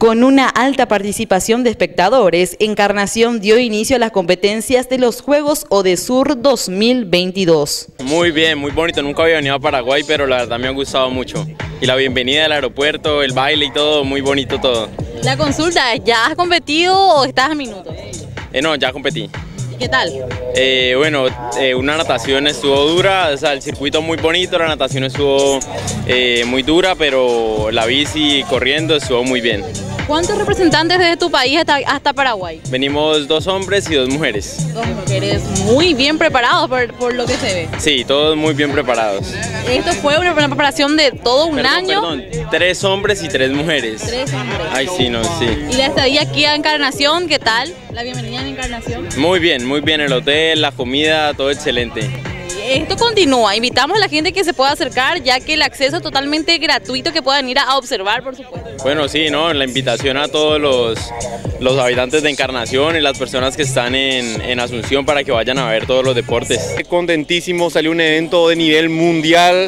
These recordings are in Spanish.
Con una alta participación de espectadores, Encarnación dio inicio a las competencias de los Juegos Odesur 2022. Muy bien, muy bonito, nunca había venido a Paraguay, pero la verdad me ha gustado mucho. Y la bienvenida al aeropuerto, el baile y todo, muy bonito todo. La consulta, ¿ya has competido o estás a minutos? No, ya competí. ¿Y qué tal? Una natación estuvo dura, o sea, el circuito muy bonito, la natación estuvo muy dura, pero la bici corriendo estuvo muy bien. ¿Cuántos representantes desde tu país hasta Paraguay? Venimos 2 hombres y 2 mujeres. 2 mujeres muy bien preparados por lo que se ve. Sí, todos muy bien preparados. ¿Esto fue una preparación de todo un año? Perdón, 3 hombres y 3 mujeres. 3 hombres. Ay, sí, no, sí. ¿Y la estadía aquí a Encarnación, qué tal? ¿La bienvenida en Encarnación? Muy bien, el hotel, la comida, todo excelente. Esto continúa, invitamos a la gente que se pueda acercar, ya que el acceso es totalmente gratuito, que puedan ir a observar, por supuesto. Bueno, sí, ¿no? La invitación a todos los habitantes de Encarnación y las personas que están en Asunción para que vayan a ver todos los deportes. Contentísimo, salió un evento de nivel mundial.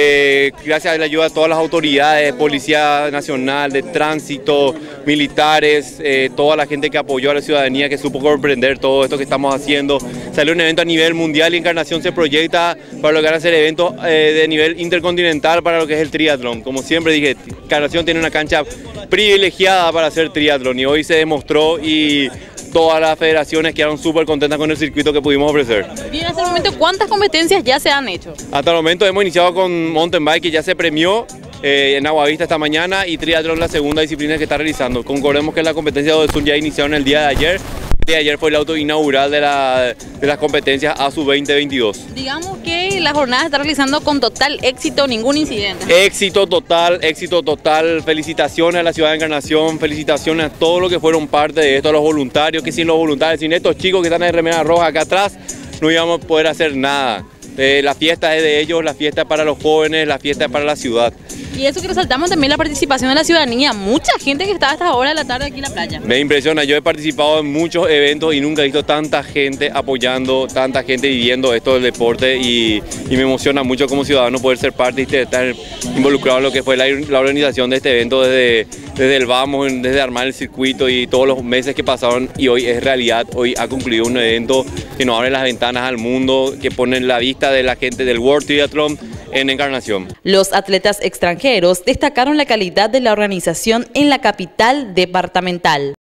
Gracias a la ayuda de todas las autoridades, Policía Nacional, de Tránsito, militares, toda la gente que apoyó a la ciudadanía, que supo comprender todo esto que estamos haciendo. Salió un evento a nivel mundial y Encarnación se proyecta para lograr hacer eventos de nivel intercontinental para lo que es el triatlón. Como siempre dije, Encarnación tiene una cancha privilegiada para hacer triatlón y hoy se demostró y todas las federaciones quedaron súper contentas con el circuito que pudimos ofrecer. Bien, hasta el momento, ¿cuántas competencias ya se han hecho? Hasta el momento hemos iniciado con mountain bike, que ya se premió en Aguavista esta mañana, y triatlón, la segunda disciplina que está realizando. Concordemos que la competencia de Odesur ya iniciaron el día de ayer. El día de ayer fue el auto inaugural de las competencias ASU 2022. Digamos que la jornada se está realizando con total éxito, ningún incidente. Éxito total. Felicitaciones a la ciudad de Encarnación, felicitaciones a todos los que fueron parte de esto, a los voluntarios, que sin los voluntarios, sin estos chicos que están en remera roja acá atrás, no íbamos a poder hacer nada. La fiesta es de ellos, la fiesta es para los jóvenes, la fiesta es para la ciudad. Y eso que resaltamos también la participación de la ciudadanía, mucha gente que está a esta hora de la tarde aquí en la playa. Me impresiona, yo he participado en muchos eventos y nunca he visto tanta gente apoyando, tanta gente viviendo esto del deporte y me emociona mucho como ciudadano poder ser parte y estar involucrado en lo que fue la organización de este evento desde el vamos, desde armar el circuito y todos los meses que pasaron, y hoy es realidad. Hoy ha concluido un evento que nos abre las ventanas al mundo, que pone en la vista de la gente del World Triathlon en Encarnación. Los atletas extranjeros destacaron la calidad de la organización en la capital departamental.